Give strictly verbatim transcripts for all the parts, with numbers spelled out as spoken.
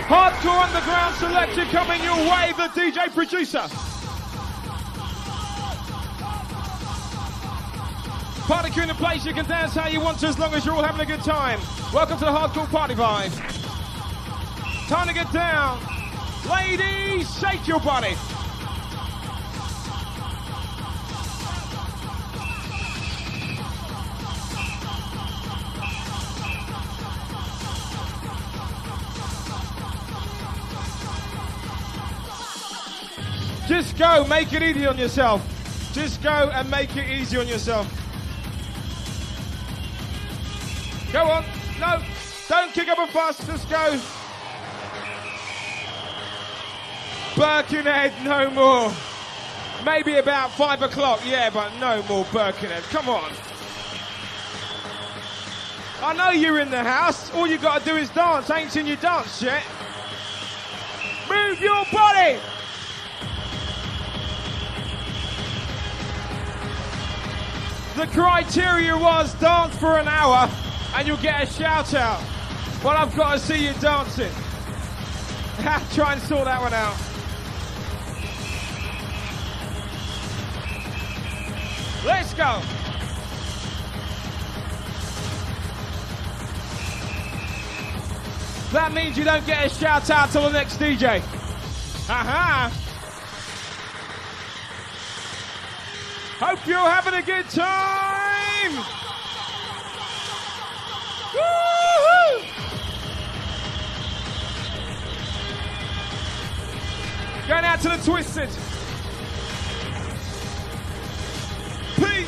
Hardcore underground selection coming your way, the D J producer. Party crew in the place, you can dance how you want to as long as you're all having a good time. Welcome to the Hardcore Party Vibe. Time to get down. Ladies, shake your body. Just go, make it easy on yourself. Just go and make it easy on yourself. Go on. No, don't kick up a fuss. Just go. Birkenhead, no more. Maybe about five o'clock, yeah, but no more Birkenhead. Come on. I know you're in the house. All you got to do is dance. I ain't seen you dance yet. Move your body. The criteria was dance for an hour and you'll get a shout out. But I've got to see you dancing. Try and sort that one out. Let's go. That means you don't get a shout out till the next D J. Aha. Hope you're having a good time. Woo-hoo. Going out to the Twisted. Pete.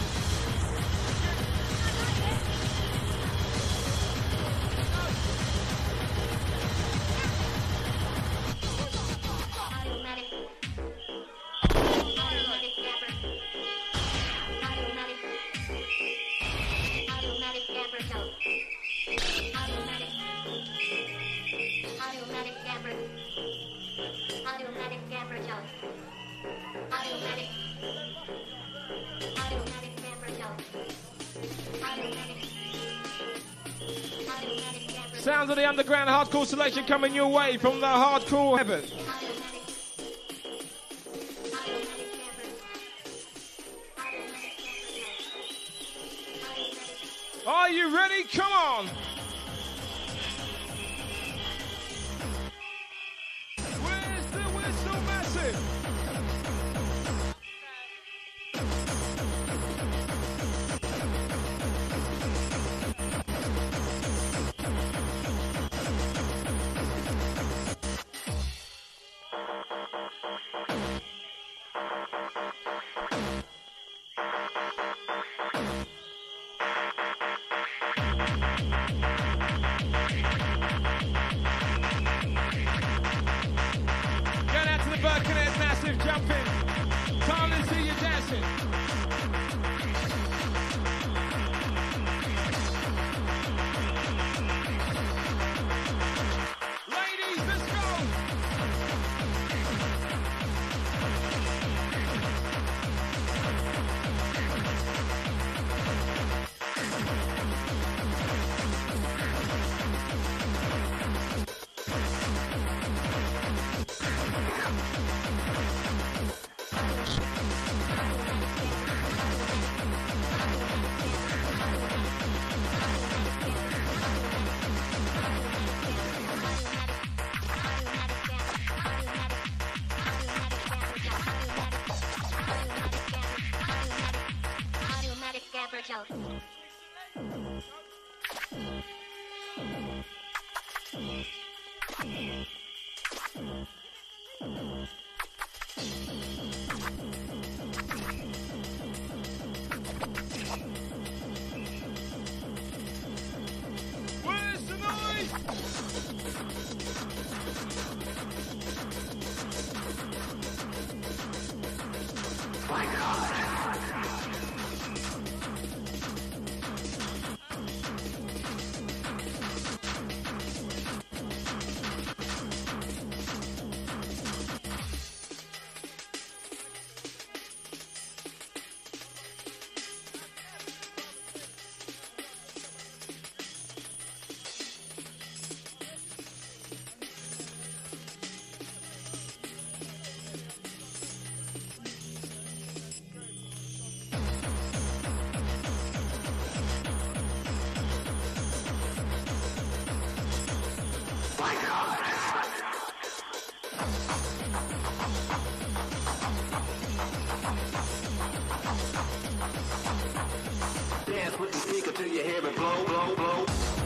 Sounds of the underground hardcore selection coming your way from the hardcore heaven. Are you ready? Come on. Where's the whistle massive? Dance with the speaker till you hear it blow, blow, blow.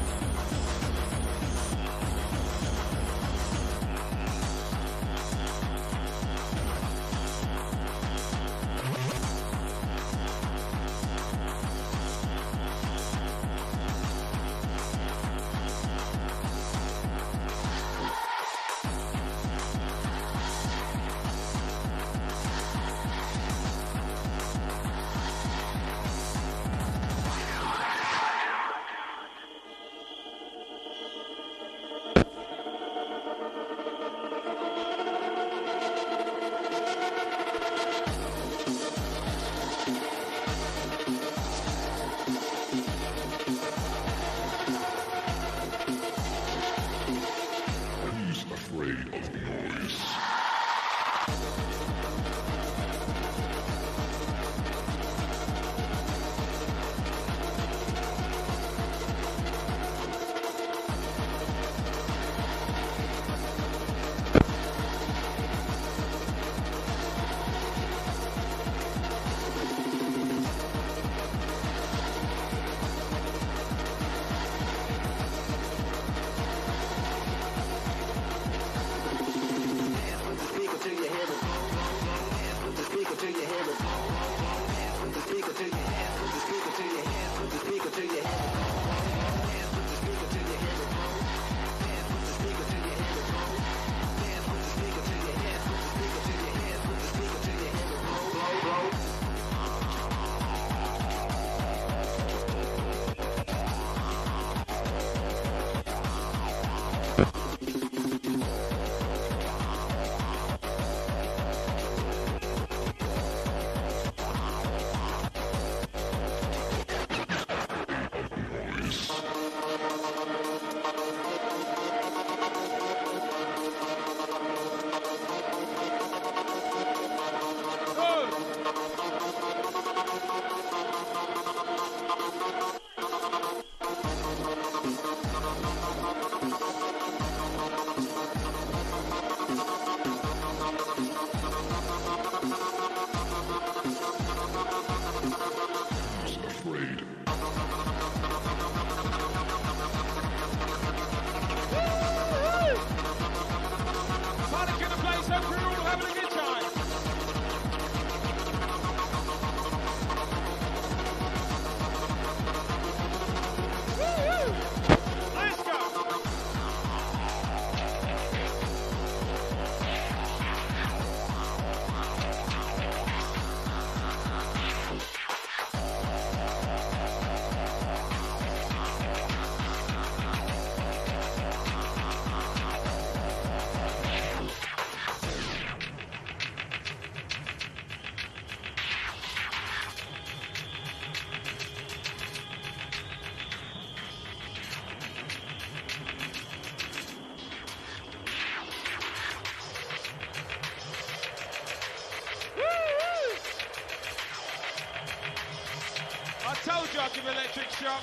Told you I'd give electric shock.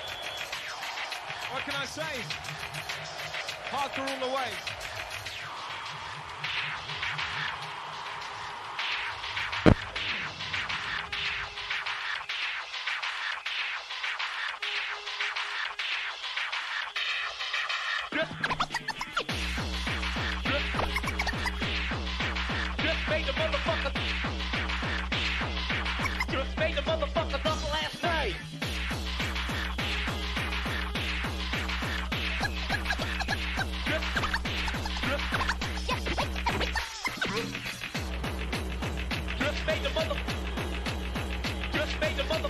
What can I say? Hardcore all the way. Just made the motherfucker. Just made the motherfucker double last night. Just made the mother. Just made the mother.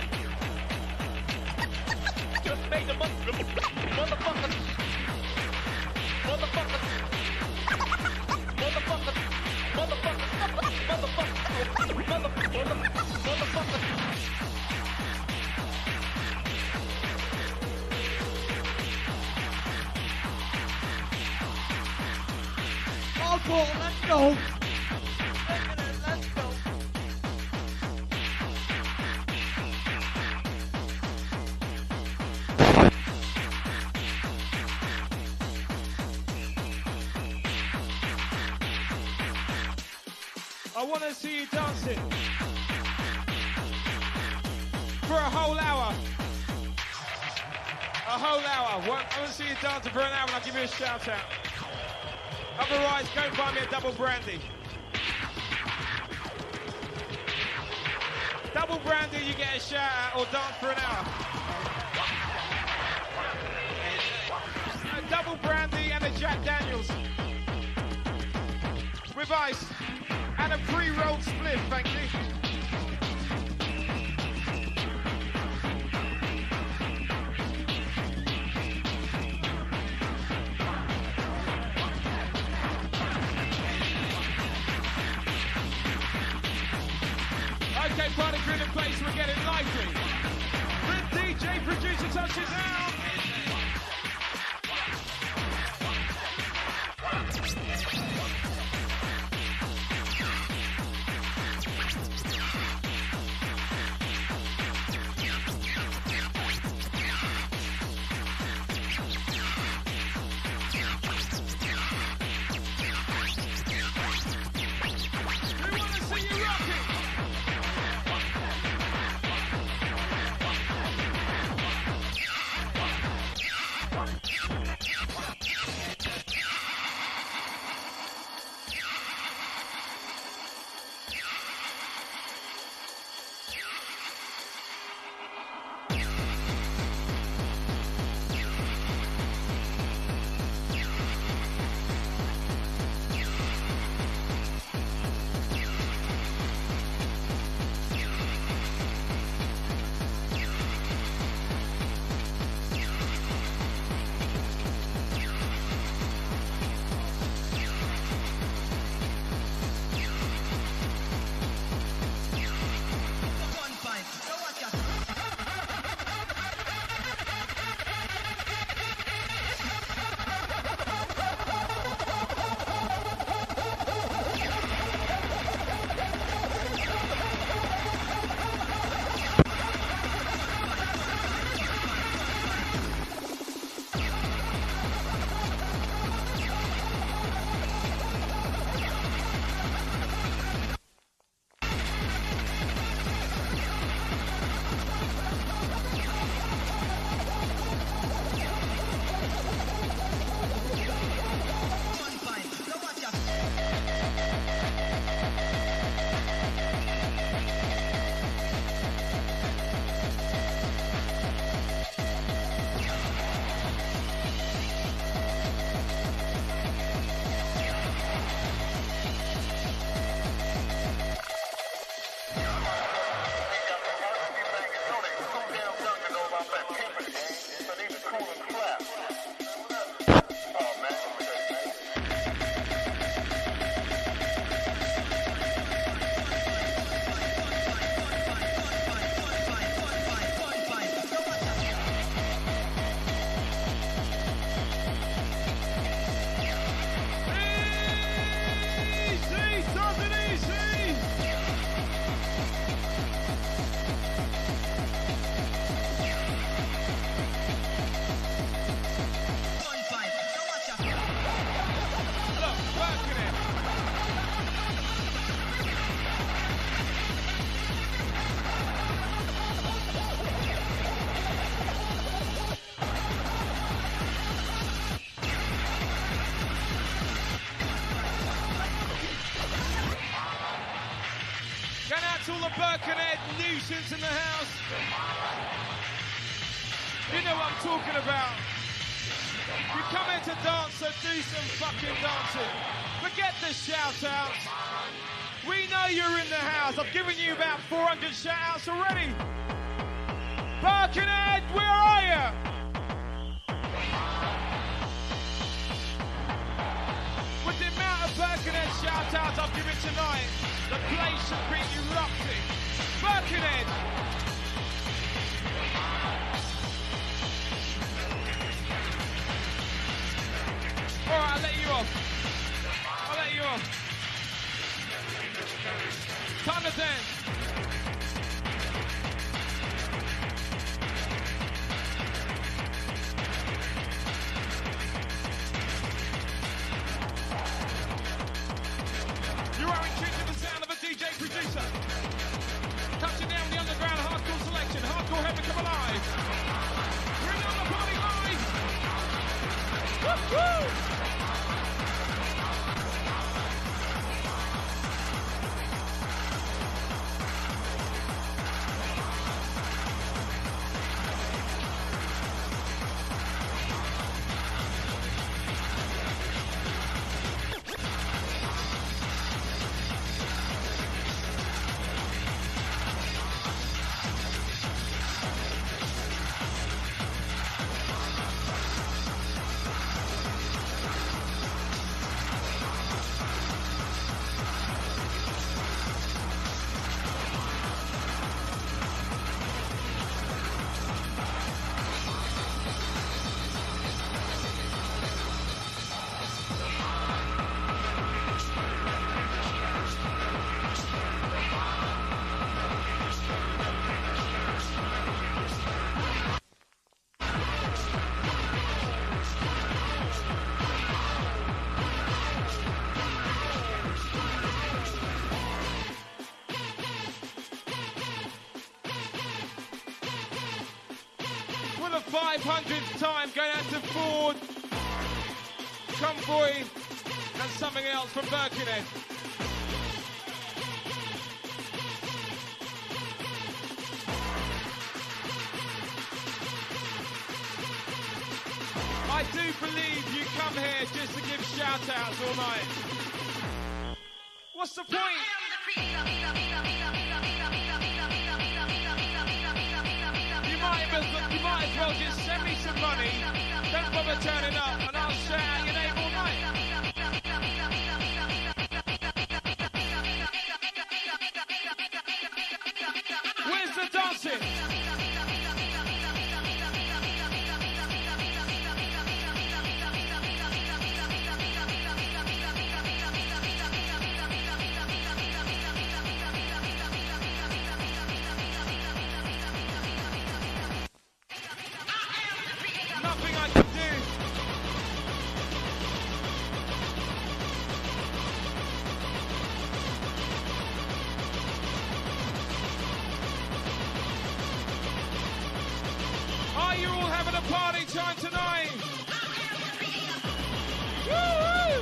Just made the mother. Motherfucker. Motherfucker. Motherfucker. Motherfucker. Motherfucker. Motherfucker. Motherfucker. Hardcore, let's go. Let's go. I want to see you dancing for a whole hour. A whole hour. I want to see you dancing for an hour and I'll give you a shout out. Otherwise, go and buy me a double brandy. Double brandy, you get a shout out or dance for an hour. A double brandy and a Jack Daniels with ice and a pre-rolled spliff, thank you. Okay, party crew in place, we're getting lively. The D J producer touches down. All the Birkenhead nuisance in the house. You know what I'm talking about. You come here to dance, so do some fucking dancing. Forget the shout-outs. We know you're in the house. I've given you about four hundred shout-outs already. Birkenhead, where are you? With the amount of Birkenhead shout-outs I've given tonight, the place should be erupting. Birkenhead! Alright, I'll let you off. I'll let you off. Time to dance. You are in tune to the sound of a five hundredth time going out to Ford, Convoy and something else from Birkenhead. I do believe you come here just to give shout-outs all night. What's the point? You might, as well, you might as well just send me some money, don't bother turning up, and I'll shout out your name all night. Where's the dancing? Nothing I can do. Are you all having a party time tonight? Woo-hoo!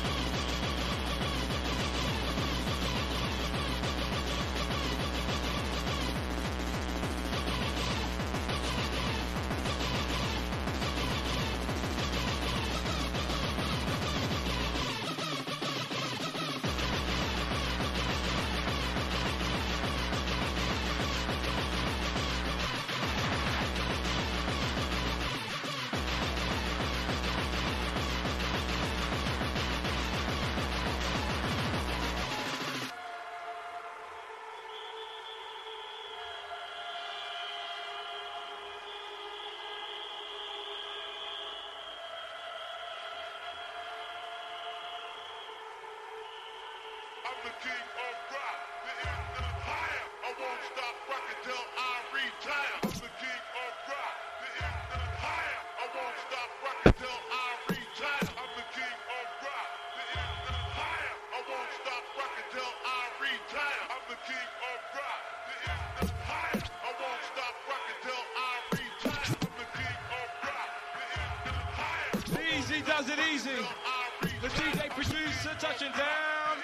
I'm the king of rock, the infinite higher. I won't stop rocking till I retire. I'm the king of rock, the infinite higher. I won't stop rocking till I retire. I'm the king of rock, the infinite higher. I won't stop rocking till I retire. I'm the king of rock, the infinite higher. I won't stop rocking till I retire. I'm the king of rock, the infinite higher. Easy does it easy. The D J producer touching down.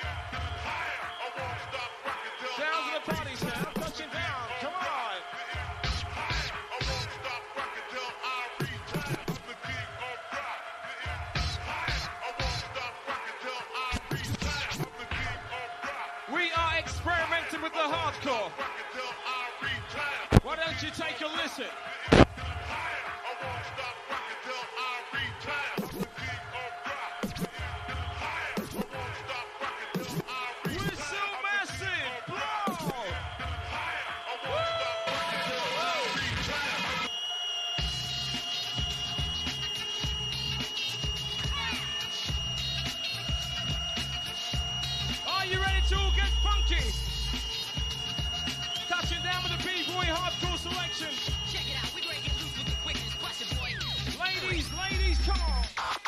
Down to the party sound, touching down. Come on. I won't stop rocking till I retire. I'm the king of rock. I won't stop rocking till I retire. I'm the king of rock. We are experimenting with the hardcore. Rocking till I retire. Why don't you take a listen? I won't stop rocking till I retire. I'm the king of rock. I won't stop rocking till I retire. We're so massive, bro. Are you ready to all get funky? Touching down with the B-boy hardcore selection. Check it out, we gonna get loose with the quickness, bust it, boy. Ladies, ladies, come on.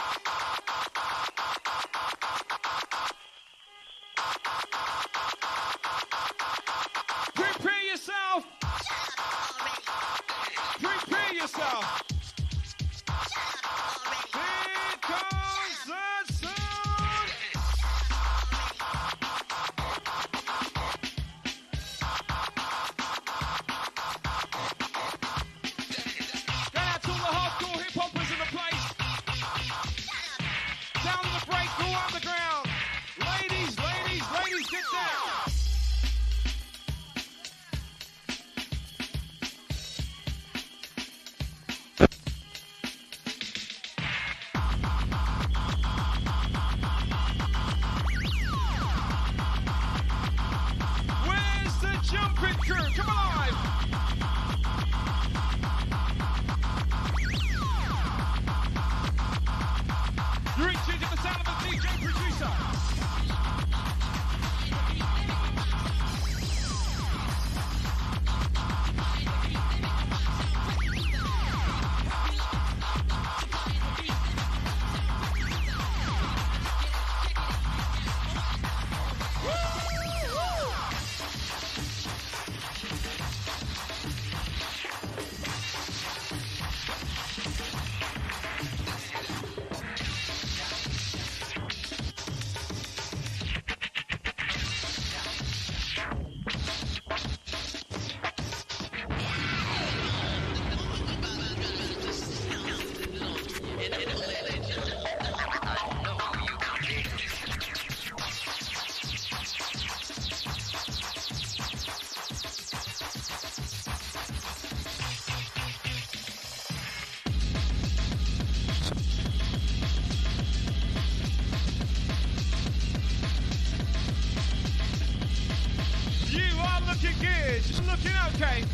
Prepare yourself. Prepare yourself. Here it comes. Changing gears, looking okay.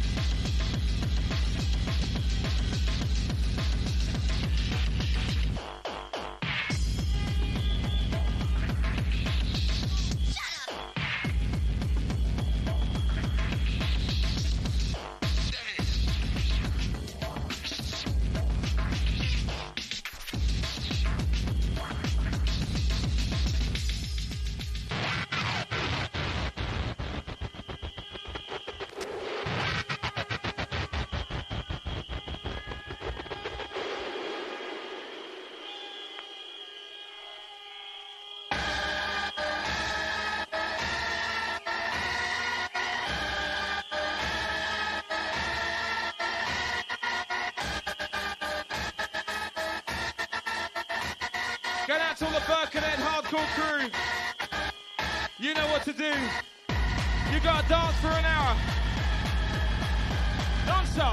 Get out to all the Birkenhead hardcore crew. You know what to do. You gotta dance for an hour. Non-stop.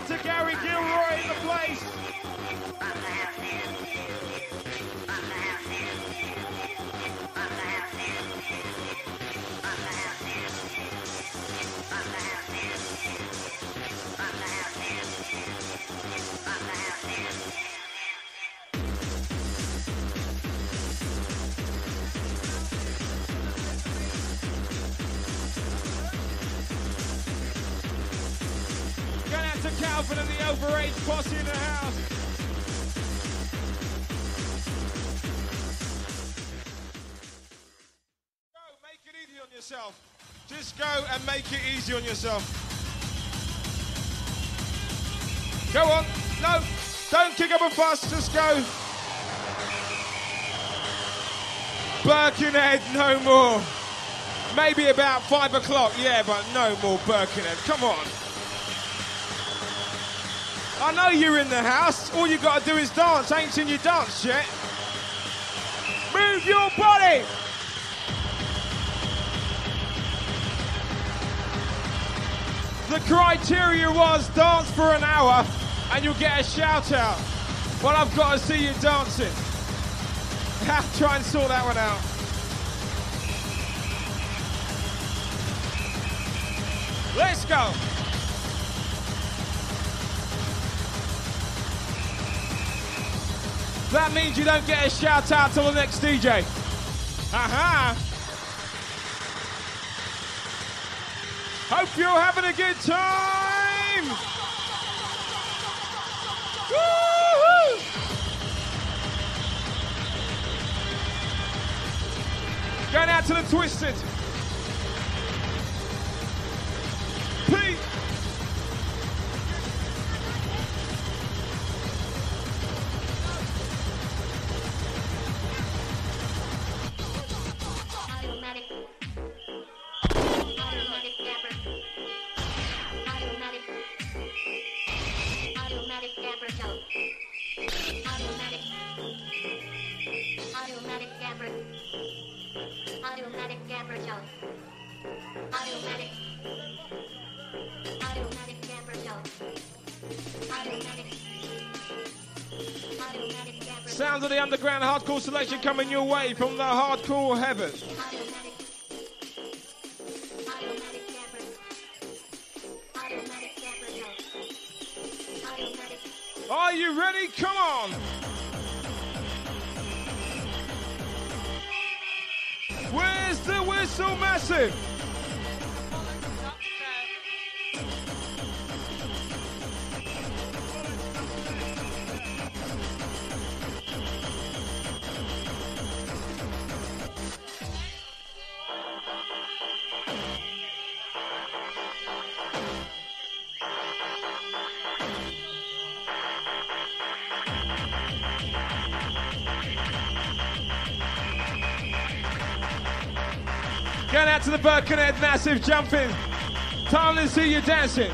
out to Gary Gilroy in the place. Going out to Calvin and the overage posse in the house. Go, make it easy on yourself. Just go and make it easy on yourself. Go on. No, don't kick up a fuss. Just go. Birkenhead, no more. Maybe about five o'clock, yeah, but no more Birkenhead. Come on. I know you're in the house. All you got to do is dance. I ain't seen you dance yet. Move your body. The criteria was dance for an hour and you'll get a shout out. But I've got to see you dancing. Have to try and sort that one out. Let's go. That means you don't get a shout out till the next D J. Aha. Hope you're having a good time. Woo-hoo. Going out to the Twisted. Pete. Automatic. Automatic Gabber. Automatic. Automatic Gabber Joe. Automatic. Automatic Gabber. Automatic Gabber Joe. Automatic. Automatic Gabber Joe. Automatic. Automatic Gabber. Sounds of the underground hardcore selection coming your way from the hardcore heavens. Automatic. Automatic Gabber. Automatic Gabber Joe. Automatic. Are you ready? Come on. Where's the whistle, Massive? Going out to the Birkenhead, Massive jumping. Time to see you dancing.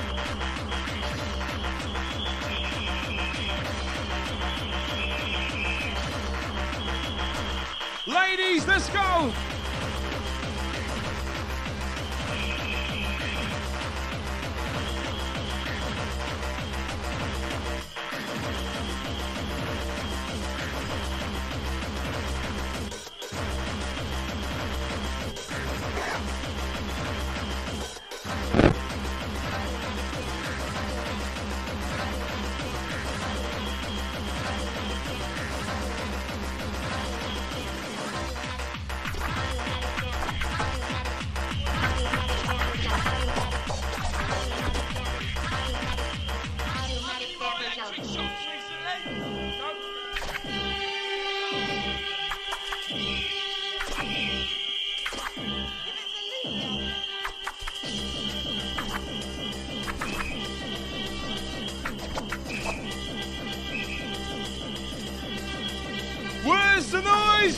Ladies, let's go. Where's the noise?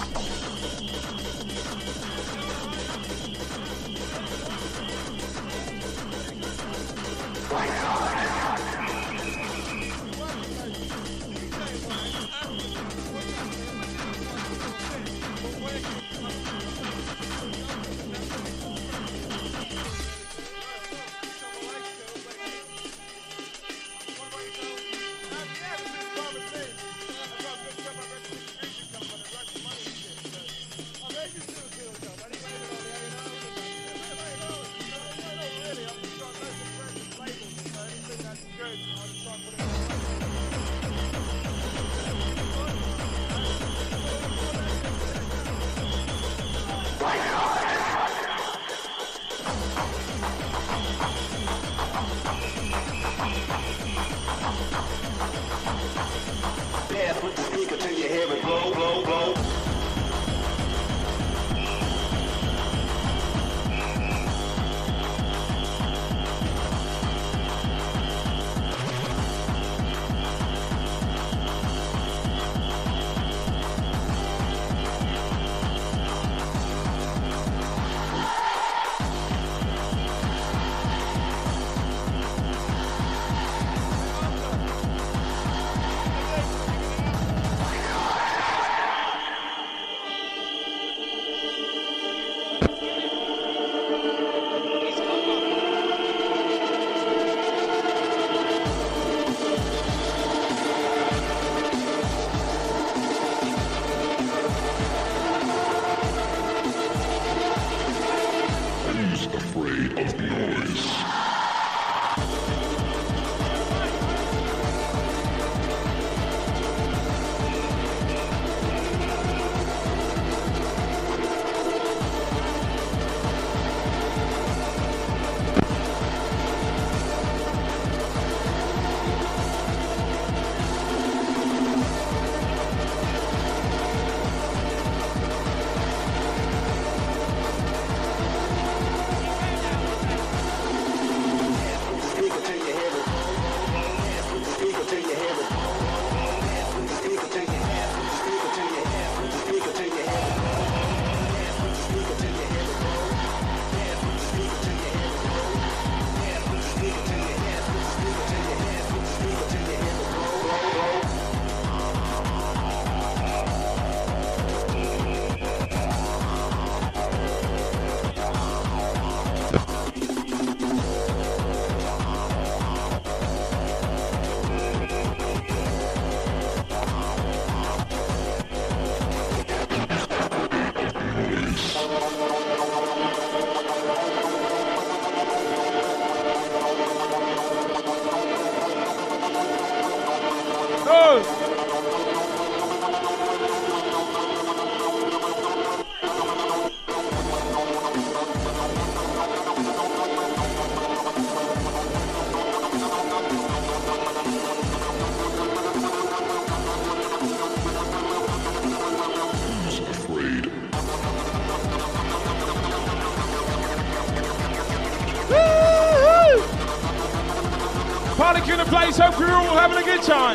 in the place. Hope you're all having a good time.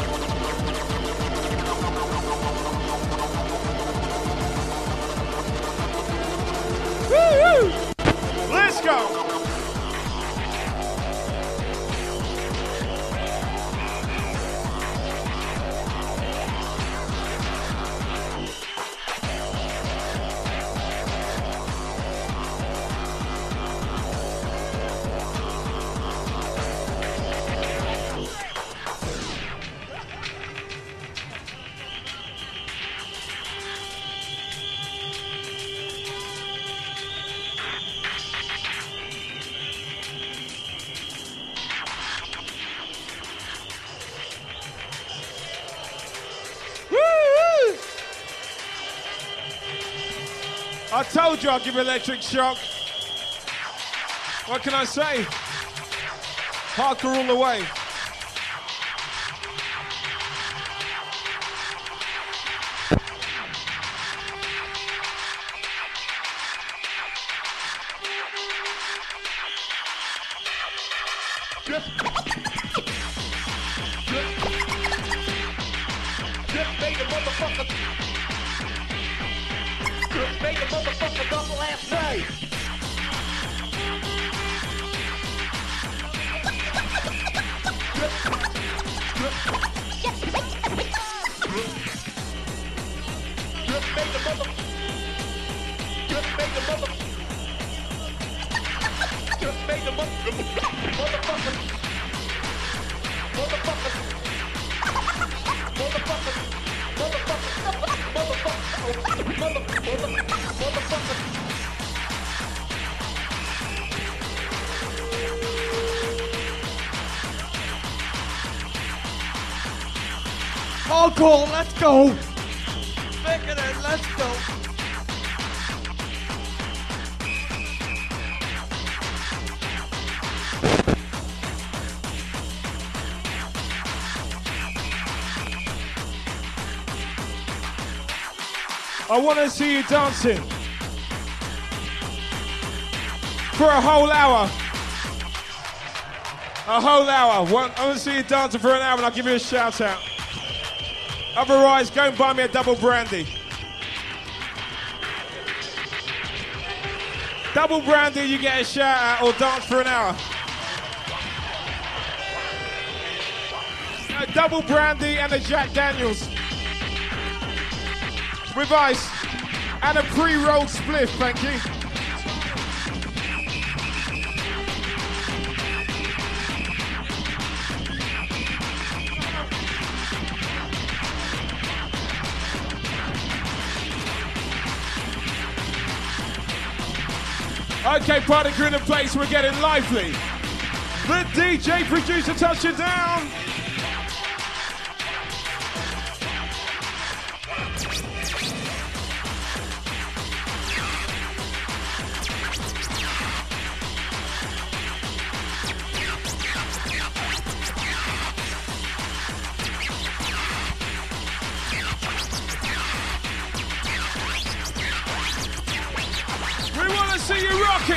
Woo-hoo! Let's go. I told you I'd give you electric shock. What can I say? Hardcore all the way. Just, just, just made the motherfucker. Just made the motherfucker double last night. Just, just, just made the mother. Just made the mother. Just made the mother. Motherfucker. Motherfucker. Motherfucker. Motherfucker. Motherfucker. Motherfucker. Motherfucker. Hardcore, let's go. Look at it, let's go. I want to see you dancing for a whole hour. A whole hour. I want to see you dancing for an hour and I'll give you a shout out. Otherwise, go and buy me a double brandy. Double brandy, you get a shout out or dance for an hour. A double brandy and a Jack Daniels. With ice and a pre-rolled spliff, thank you. Okay, party crew in the place, we're getting lively. The D J producer touch it down. See you rocking.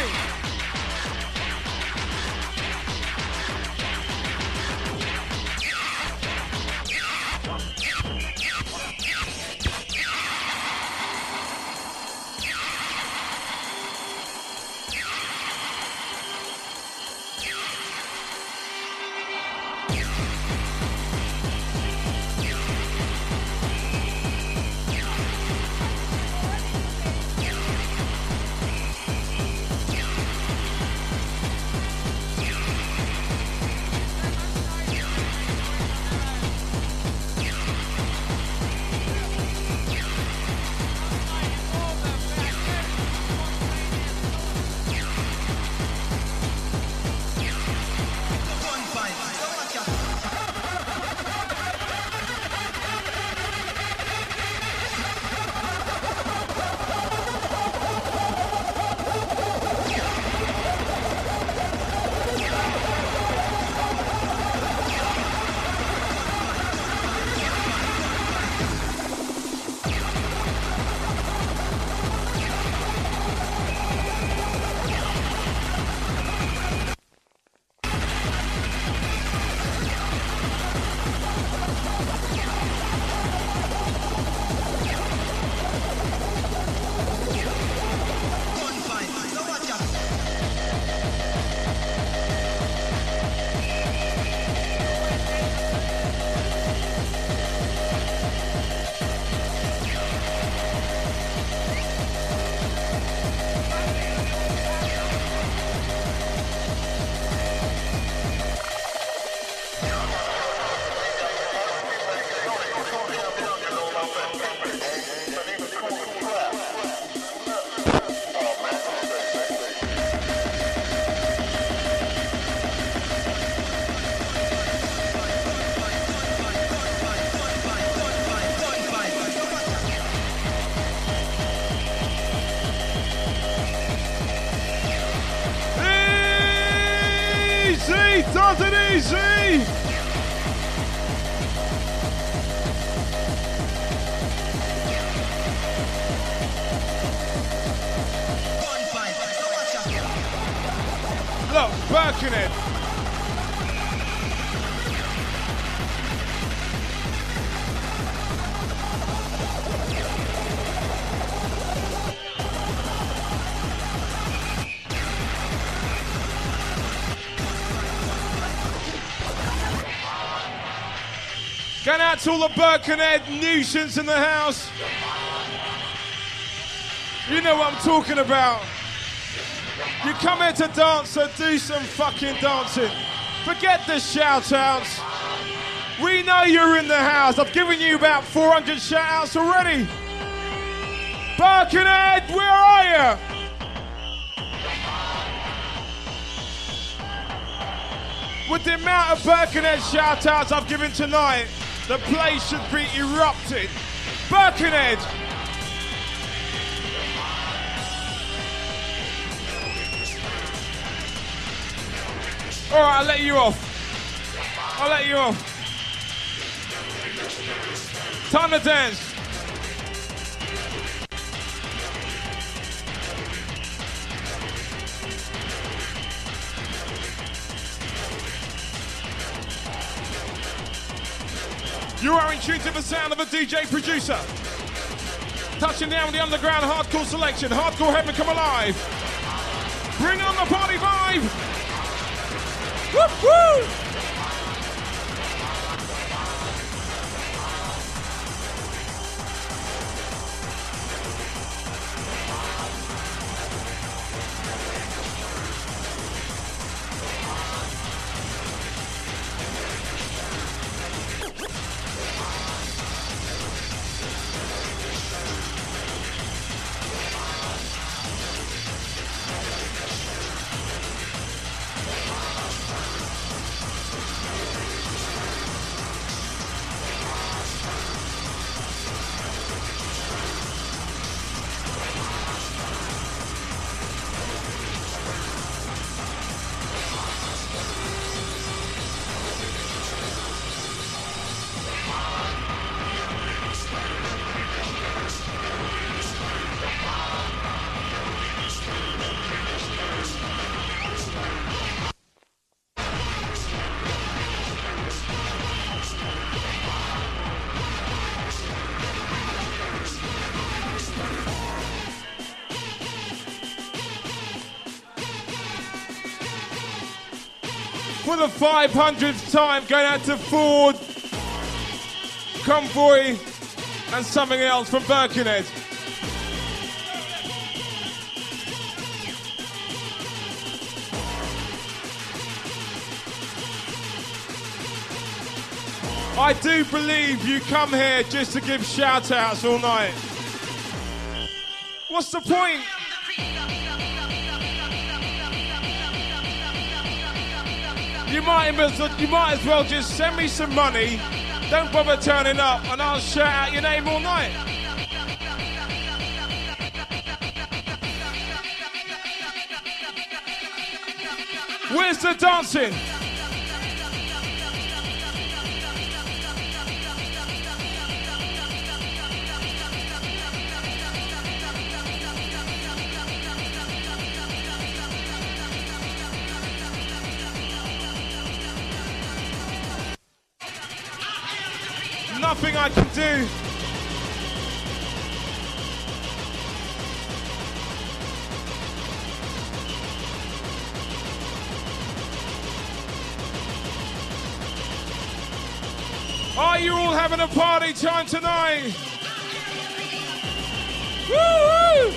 Does it easy. Look, Birkenhead. Going out to all the Birkenhead nuisance in the house. You know what I'm talking about. You come here to dance, so do some fucking dancing. Forget the shout-outs. We know you're in the house. I've given you about four hundred shout-outs already. Birkenhead, where are you? With the amount of Birkenhead shout-outs I've given tonight, the place should be erupted. Birkenhead. All right, I'll let you off. I'll let you off. Time to dance. You are in tune to the sound of a D J producer. Touching down with the underground hardcore selection. Hardcore heaven come alive. Bring on the party vibe. Woo woo! For the five hundredth time, going out to Ford, Convoy, and something else from Birkenhead. I do believe you come here just to give shout-outs all night. What's the point? You might, as well, you might as well just send me some money, don't bother turning up, and I'll shout out your name all night. Where's the dancing? Nothing I can do. Are you all having a party time tonight? Woo-hoo!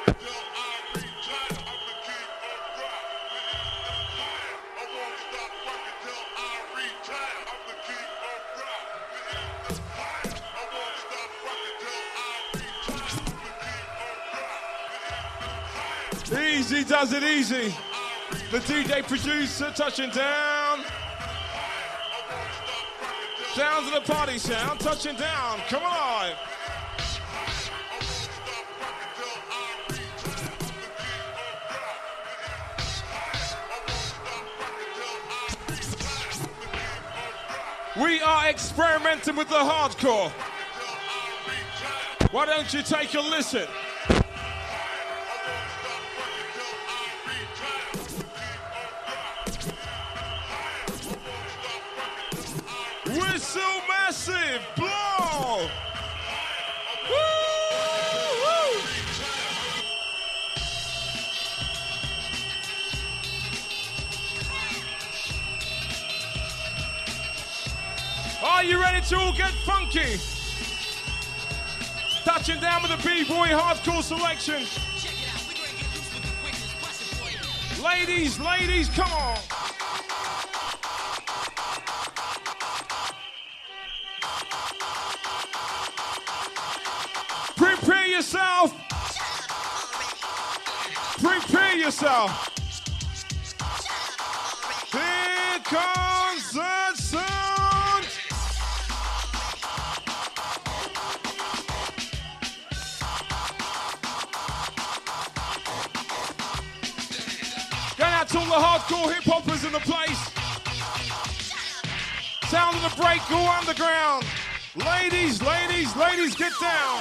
until I retire. I'm the king of rock. The empire. I won't stop rocking till I retire. I'm the king of rock. The empire. I won't stop rocking till I retire. I'm the king of rock. The empire. Easy does it easy. The D J producer touching down. Down to the party sound, touching down. Come on. We are experimenting with the hardcore. Why don't you take a listen? Whistle massive, blow! Woo! Woo! Are you ready to all get funky? Touching down with the B-boy hardcore selection. Check it out, we gonna get loose with the quickness. Bust it, boy. Ladies, ladies, come on. Prepare yourself. Prepare yourself. Here comes the sound. Going out to all the hardcore hip hoppers in the place. Sound of the break, go underground. Ladies, ladies, ladies, get down.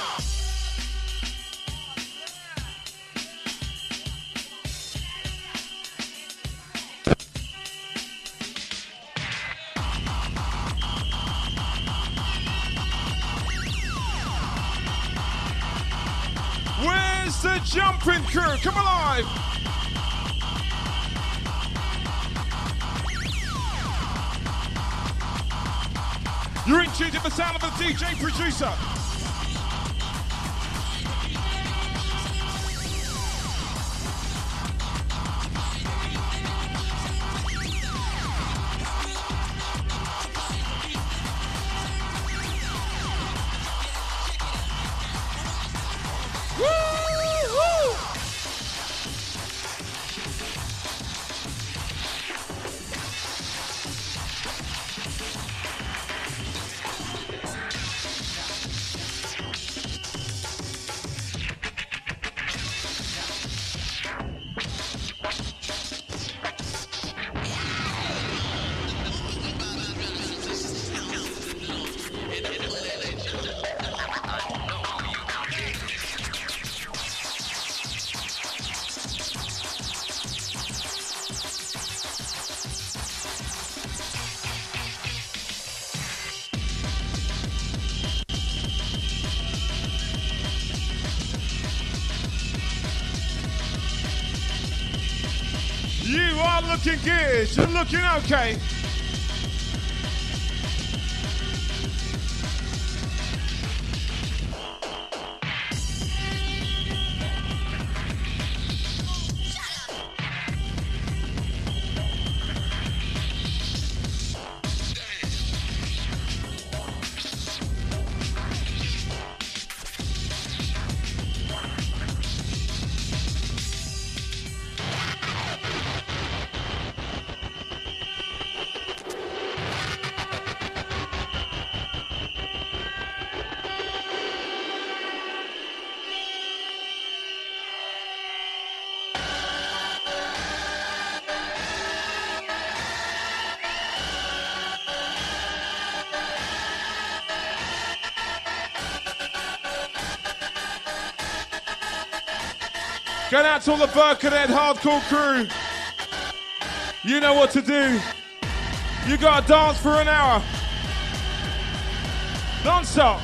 Where's the jumping crew? Come alive! You're in tune to the sound of the D J producer. You are looking good. You're looking okay. Going out to all the Birkenhead hardcore crew. You know what to do. You gotta dance for an hour. Non-stop.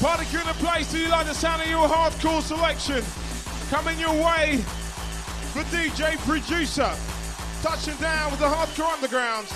Party crew in the place. Do you like the sound of your hardcore selection? Coming your way, the D J producer, touching down with the hardcore underground.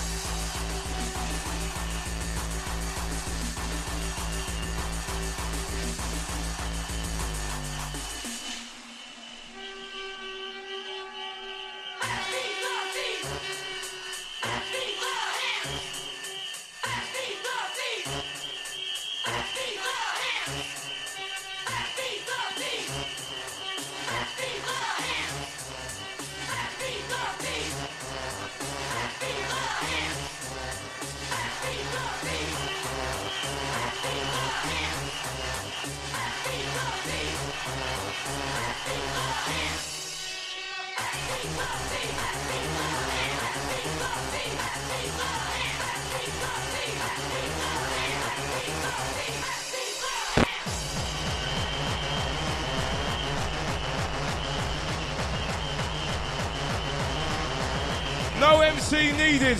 No M C needed.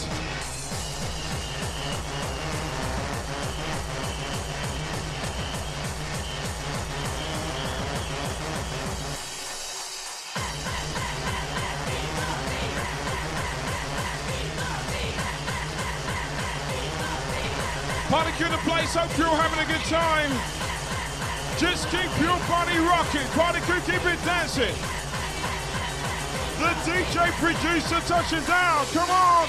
Party crew in the place, hope you're all having a good time. Just keep your body rocking. Party crew, keep it dancing. The D J producer touching down, come on!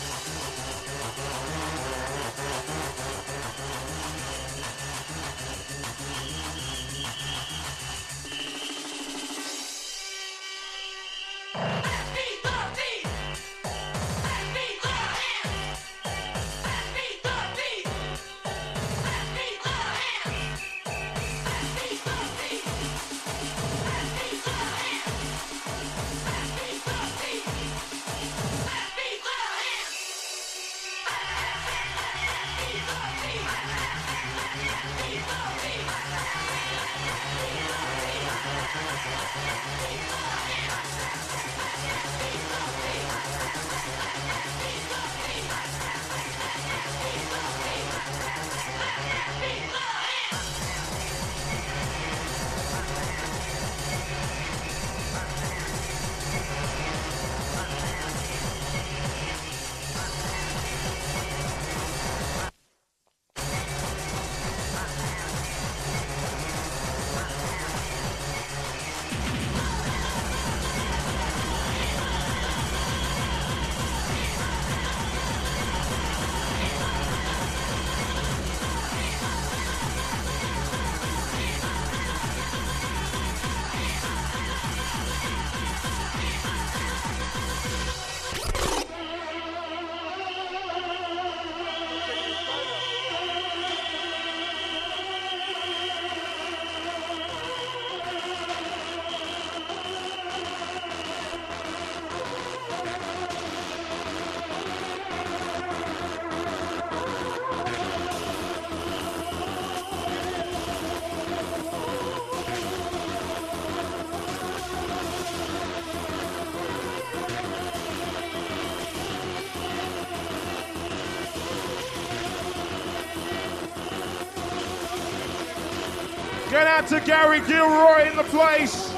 Get out to Gary Gilroy in the place.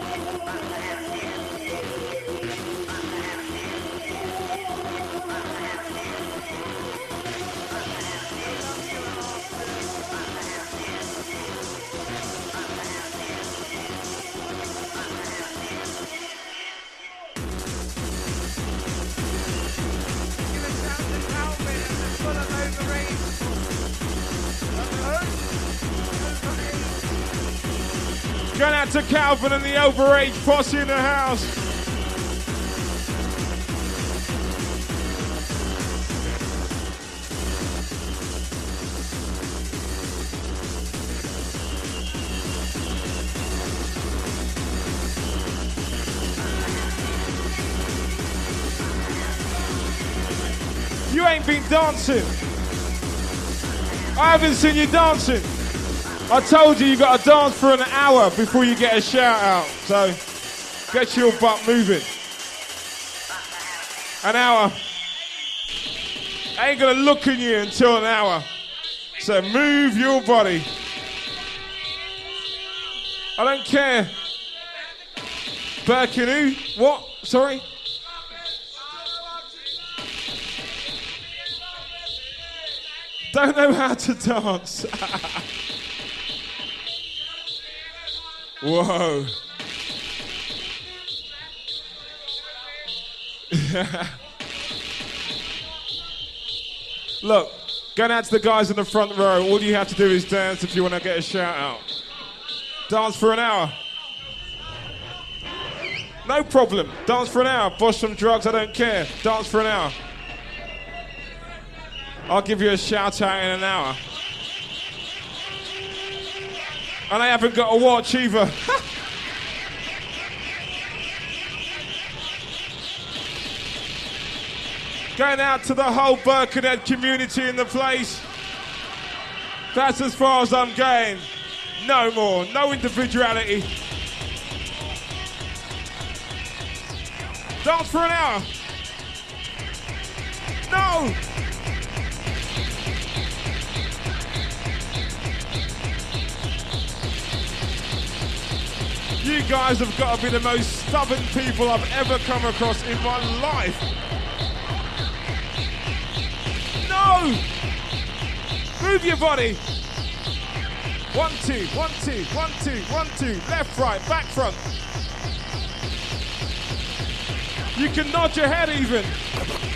Going out to Calvin and the Overage posse in the house. You ain't been dancing. I haven't seen you dancing. I told you you got to dance for an hour before you get a shout out. So get your butt moving. An hour. I ain't gonna look at you until an hour. So move your body. I don't care. Birkenau? What? Sorry? Don't know how to dance. Whoa. Look, going out to the guys in the front row, all you have to do is dance if you want to get a shout out. Dance for an hour. No problem. Dance for an hour. Boss some drugs, I don't care. Dance for an hour. I'll give you a shout out in an hour. And I haven't got a watch either. Going out to the whole Birkenhead community in the place. That's as far as I'm going. No more. No individuality. Dance for an hour. No! You guys have got to be the most stubborn people I've ever come across in my life. No! Move your body. One, two, one, two, one, two, one, two. Left, right, back, front. You can nod your head even.